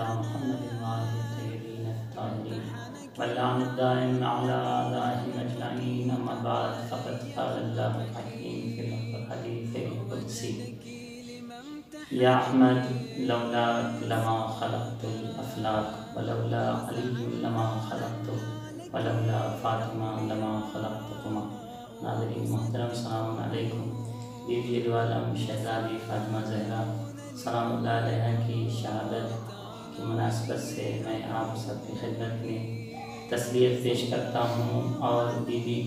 على محمد وآله الطيبين الطاهرين واللعن الدائم على أعدائهم أجمعين. أما بعد فقد قال الله الحكيم في الحديث القدسي: يا أحمد لولاك لما خلقت الأفلاك ولولا علي لما خلقته ولولا فاطمہ لما خلقتكما. ناظرین محترم، السلام علیکم. بی بی دو شہزادی فاطمہ زہرا سلام اللہ علیہ کی شہادت کی مناسبت سے میں آپ سب کی خدمت میں تسلیت پیش کرتا ہوں، اور بی بی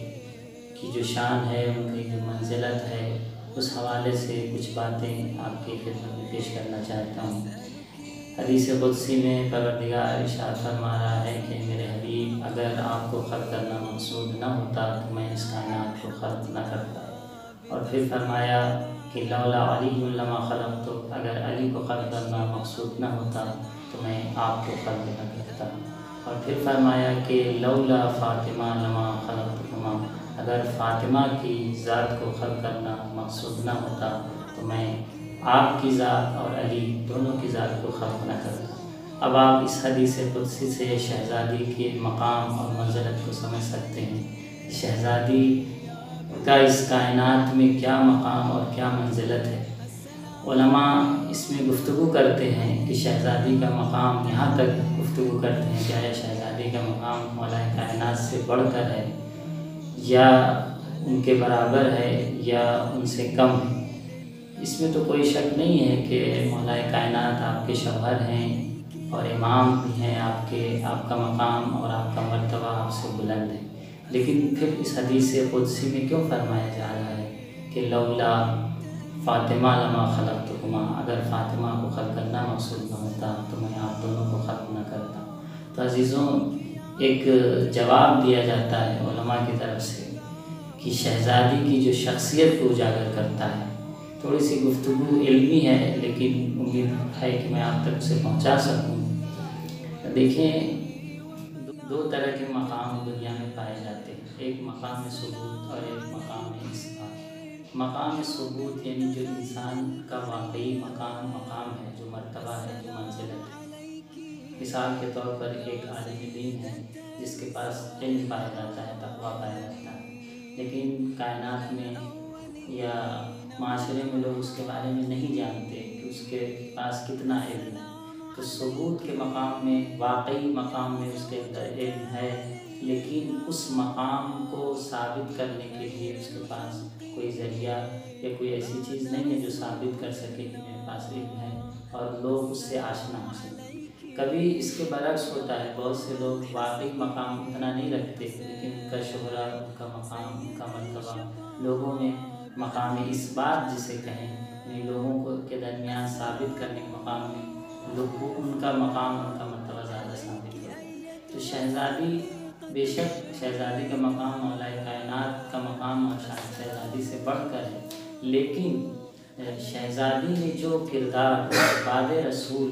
کی جو شان ہے، ان کی جو منزلت ہے، اس حوالے سے کچھ باتیں آپ کی خدمت میں پیش کرنا چاہتا ہوں. حدیث قدسی میں پروردگار ارشاد فرما رہا ہے کہ میرے حبیب، اگر آپ کو خلق کرنا مقصود نہ ہوتا تو میں اس کائنات کو خلق نہ کرتا. اور پھر فرمایا کہ لولا علی لما خلقت، اگر علی کو خلق کرنا مقصود نہ ہوتا تو میں آپ کو خلق نہ کرتا. اور پھر فرمایا کہ لولا فاطمہ لما خلقتکما، اگر فاطمہ کی ذات کو خلق کرنا مقصود نہ ہوتا تو میں آپ کی ذات اور علی دونوں کی ذات کو خلق نہ کرتا. اب آپ اس حدیث قدسی سے شہزادی کے مقام اور منزلت کو سمجھ سکتے ہیں. شہزادی کا اس کائنات میں کیا مقام اور کیا منزلت ہے. علماء اس میں گفتگو کرتے ہیں کہ شہزادی کا مقام، یہاں تک گفتگو کرتے ہیں کہ آیا شہزادی کا مقام مولا کائنات سے بڑھ کر ہے، یا ان کے برابر ہے، یا ان سے کم ہے. اس میں تو کوئی شک نہیں ہے کہ مولا کائنات آپ کے شوہر ہیں اور امام بھی ہیں، آپ کا مقام اور آپ کا مرتبہ آپ سے بلند ہے. لیکن پھر اس حدیث قدسی میں کیوں فرمایا جا رہا ہے کہ لولا فاطمہ لما خلقتکما، اگر فاطمہ کو خلق کرنا مقصود نہ ہوتا تو میں آپ دونوں کو خلق نہ کرتا. تو عزیزوں، ایک جواب دیا جاتا ہے علماء کی طرف سے کہ شہزادی کی جو شخصیت کو اجاگر کرتا ہے. تھوڑی سی گفتگو علمی ہے، لیکن امید ہے کہ میں آپ تک اسے پہنچا سکوں. دیکھیں، دو طرح کے مقام دنیا میں پائے جاتے ہیں، ایک مقام ثبوت اور ایک مقام اثبات. مقام ثبوت یعنی جو انسان کا واقعی مقام ہے، جو مرتبہ ہے، جو منزلت ہے. مثال کے طور پر ایک عالم دین ہے جس کے پاس علم پایا جاتا ہے، تقویٰ پایا جاتا ہے، لیکن کائنات میں یا معاشرے میں لوگ اس کے بارے میں نہیں جانتے کہ اس کے پاس کتنا علم ہے. تو ثبوت کے مقام میں، واقعی مقام میں اس کے اندر علم ہے، لیکن اس مقام کو ثابت کرنے کے لیے اس کے پاس کوئی ذریعہ یا کوئی ایسی چیز نہیں ہے جو ثابت کر سکے کہ میرے پاس علم ہے اور لوگ اس سے آشنا ہو سکیں. کبھی اس کے برعکس ہوتا ہے، بہت سے لوگ واقعی مقام اتنا نہیں رکھتے، لیکن ان کا شہرہ، ان کا مقام، ان کا مرتبہ لوگوں میں مقام اثبات جسے کہیں، یعنی لوگوں کو کے درمیان ثابت کرنے کے مقام میں لوگ ان کا مقام، ان کا مرتبہ زیادہ ثابت کرتے ہیں. تو شہزادی، بے شک شہزادی کا مقام مولا کائنات کا مقام اور شہزادی سے بڑھ کر ہے، لیکن شہزادی نے جو کردار بعد رسول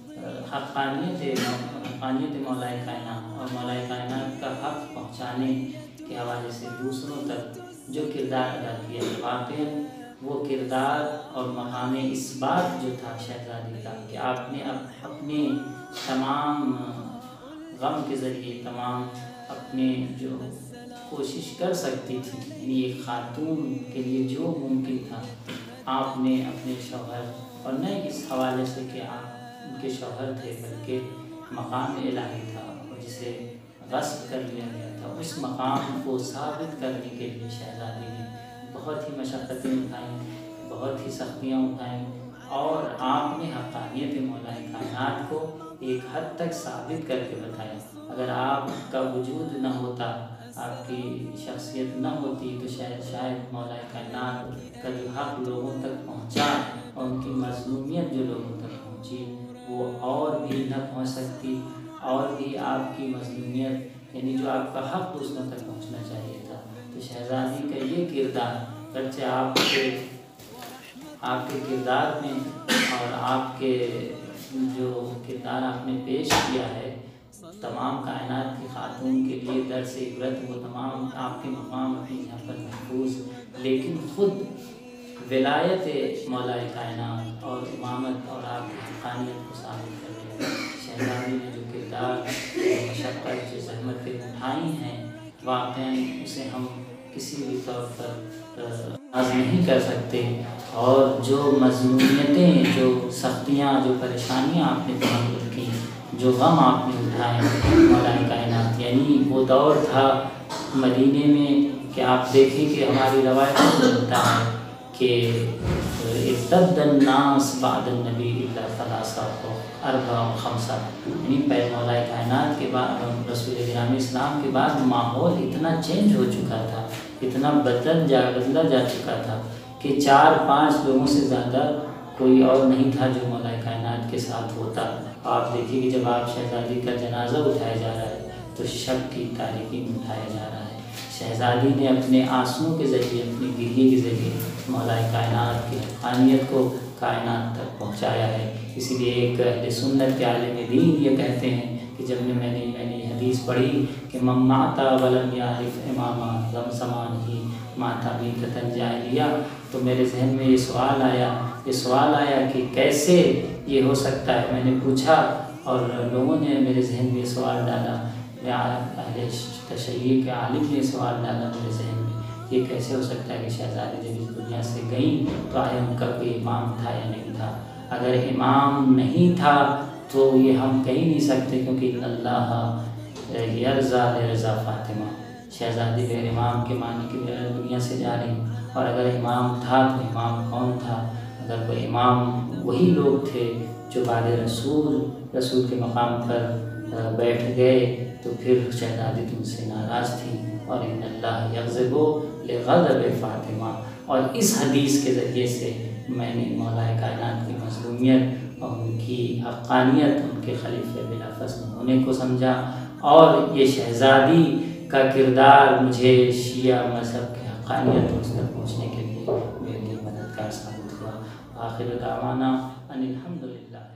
حقانیت مولا کائنات اور مولا کائنات کا حق پہنچانے کے حوالے سے دوسروں تک جو کردار ادا کیا، واقعی وہ کردار اور مقام اثبات جو تھا شہزادی کا، کہ آپ نے اپنے تمام غم کے ذریعے، تمام اپنے جو کوشش کر سکتی تھی، یعنی ایک خاتون کے لیے جو ممکن تھا، آپ نے اپنے شوہر، اور نہ اس حوالے سے کہ آپ ان کے شوہر تھے، بلکہ مقام الہی تھا اور جسے غصب کر لیا گیا تھا، اس مقام کو ثابت کرنے کے لیے شہزادی نے بہت ہی مشقتیں اٹھائیں، بہت ہی سختیاں اٹھائیں، اور آپ نے حقانیت مولا کائنات کو ایک حد تک ثابت کر کے بتایا. اگر آپ کا وجود نہ ہوتا، آپ کی شخصیت نہ ہوتی، تو شاید مولا کائنات کا جو حق لوگوں تک پہنچا اور ان کی مظلومیت جو لوگوں تک پہنچی وہ اور بھی نہ پہنچ سکتی، اور بھی آپ کی مظلومیت، یعنی جو آپ کا حق دوسروں تک پہنچنا چاہیے تھا. تو شہزادی کا یہ کردار، گرچہ آپ کے کردار میں اور آپ کے جو کردار آپ نے پیش کیا ہے تمام کائنات کی خاتون کے لیے درس عبرت، وہ تمام آپ کے مقام اپنی یہاں پر محفوظ، لیکن خود ولایت مولا کائنات اور امامت اور آپ کی حقانیت کو ثابت کرتے ہیں۔ شہزادی نے جو کردار، جو مشقت، جو زحمتیں اٹھائی ہیں، واقعاً اسے ہم کسی بھی طور پر ناز نہیں کر سکتے، اور جو مظلومیتیں، جو سختیاں، جو پریشانیاں آپ نے تحمل کی، جو غم آپ نے اٹھائے مولا کائنات، یعنی وہ دور تھا مدینے میں کہ آپ دیکھیں کہ ہماری روایت میں ملتا ہے کہ ارتد الناس بعد النبی الا ثلاثہ اربع و خمسہ، یعنی پہلے مولا کائنات کے بعد، رسول گرامی اسلام کے بعد ماحول اتنا چینج ہو چکا تھا، اتنا بدلا جا چکا تھا کہ 4-5 لوگوں سے زیادہ کوئی اور نہیں تھا جو مولا کائنات کے ساتھ ہوتا۔ آپ دیکھیے کہ جب آپ شہزادی کا جنازہ اٹھایا جا رہا ہے تو شب کی تاریکی میں اٹھایا جا رہا ہے۔ شہزادی نے اپنے آنسوؤں کے ذریعے، اپنے گریے کے ذریعے مولا کائنات کی حقانیت کو کائنات تک پہنچایا ہے۔ اسی لیے ایک اہل سنت کے عالم دین یہ کہتے ہیں کہ جب میں نے حدیث پڑھی کہ من مات ولم یعرف اماما زمان ہی ماتا میتۃ جاہلیہ، تو میرے ذہن میں یہ سوال آیا کہ کیسے یہ ہو سکتا ہے۔ میں نے پوچھا اور لوگوں نے میرے ذہن میں یہ سوال ڈالا، اہل تشیع کے عالم نے سوال ڈالا میرے ذہن میں، یہ کیسے ہو سکتا ہے کہ شہزادی جب اس دنیا سے گئیں تو آیا ان کا کوئی امام تھا یا نہیں تھا؟ اگر امام نہیں تھا تو یہ ہم کہہ نہیں سکتے، کیونکہ ان اللہ یرضیٰ لرضا فاطمہ، شہزادی غیر امام کے معنی کہ بغیر دنیا سے جا رہی، اور اگر امام تھا تو امام کون تھا؟ اگر وہ امام وہی لوگ تھے جو بعد رسول کے مقام پر بیٹھ گئے تو پھر شہزادی تم سے ناراض تھی، اور ان اللہ یغضب لغضب فاطمہ۔ اور اس حدیث کے ذریعے سے میں نے مولا کائنات کی مظلومیت اور ان کی حقانیت، ان کے خلیفہ بلا فصل ہونے کو سمجھا، اور یہ شہزادی کا کردار مجھے شیعہ مذہب کی حقانیت اس تک پہنچنے کے لیے میرے لیے مددگار ثابت ہوا۔ آخر دعوانا ان الحمدللہ۔